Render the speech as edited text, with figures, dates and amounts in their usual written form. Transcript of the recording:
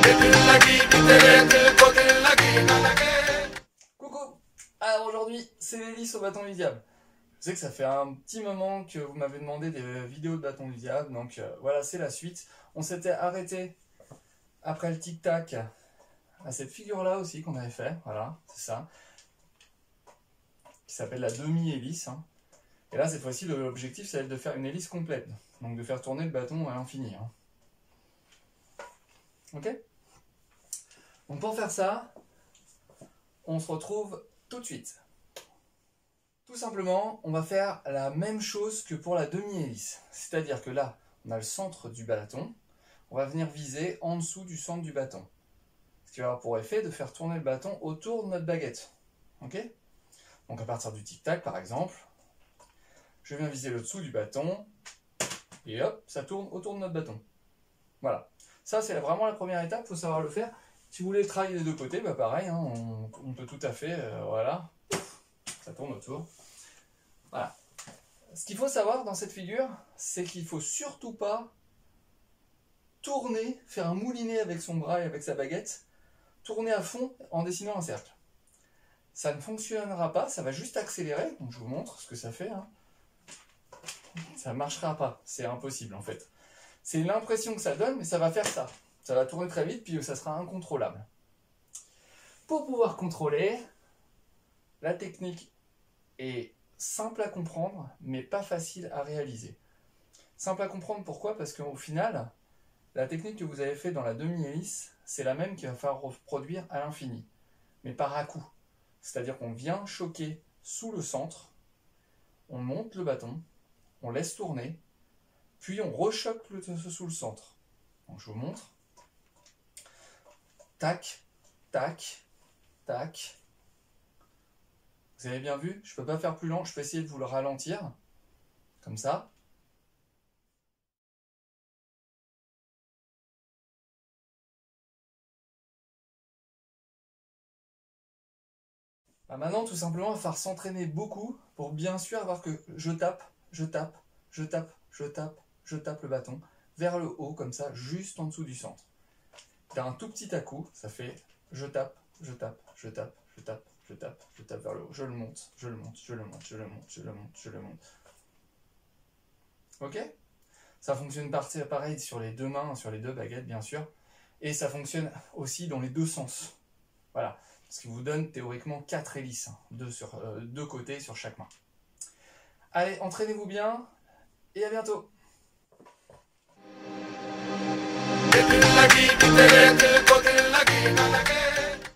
Coucou. Alors aujourd'hui, c'est l'hélice au bâton ludiable. Je sais que ça fait un petit moment que vous m'avez demandé des vidéos de bâton ludiable, donc voilà, c'est la suite. On s'était arrêté après le tic-tac à cette figure-là aussi qu'on avait fait, voilà, c'est ça, qui s'appelle la demi-hélice. Hein. Et là, cette fois-ci, l'objectif, c'est de faire une hélice complète, donc de faire tourner le bâton à l'infini. Hein. Ok? Donc pour faire ça, on se retrouve tout de suite. Tout simplement, on va faire la même chose que pour la demi-hélice. C'est-à-dire que là, on a le centre du bâton. On va venir viser en dessous du centre du bâton. Ce qui va avoir pour effet de faire tourner le bâton autour de notre baguette. Ok? Donc à partir du tic-tac, par exemple, je viens viser le dessous du bâton. Et hop, ça tourne autour de notre bâton. Voilà. Ça, c'est vraiment la première étape. Il faut savoir le faire. Si vous voulez travailler des deux côtés, bah pareil, hein, on peut tout à fait, voilà, ça tourne autour. Voilà. Ce qu'il faut savoir dans cette figure, c'est qu'il ne faut surtout pas tourner, faire un moulinet avec son bras et avec sa baguette, tourner à fond en dessinant un cercle. Ça ne fonctionnera pas, ça va juste accélérer, donc je vous montre ce que ça fait. Hein. Ça ne marchera pas, c'est impossible en fait. C'est l'impression que ça donne, mais ça va faire ça. Ça va tourner très vite, puis ça sera incontrôlable. Pour pouvoir contrôler, la technique est simple à comprendre, mais pas facile à réaliser. Simple à comprendre, pourquoi? Parce qu'au final, la technique que vous avez fait dans la demi-hélice, c'est la même qu'il va falloir reproduire à l'infini, mais par à-coup. C'est-à-dire qu'on vient choquer sous le centre, on monte le bâton, on laisse tourner, puis on rechoque sous le centre. Donc je vous montre. Tac, tac, tac. Vous avez bien vu, je ne peux pas faire plus lent, je peux essayer de vous le ralentir, comme ça. Bah maintenant, tout simplement, il va falloir s'entraîner beaucoup pour bien sûr avoir que je tape, je tape, je tape, je tape, je tape le bâton vers le haut, comme ça, juste en dessous du centre. D'un tout petit à-coup, ça fait je tape, je tape, je tape, je tape, je tape, je tape vers le haut. Je le monte, je le monte, je le monte, je le monte, je le monte, je le monte. Ok? Ça fonctionne pareil sur les deux mains, sur les deux baguettes, bien sûr. Et ça fonctionne aussi dans les deux sens. Voilà. Ce qui vous donne théoriquement 4 hélices, deux côtés sur chaque main. Allez, entraînez-vous bien et à bientôt.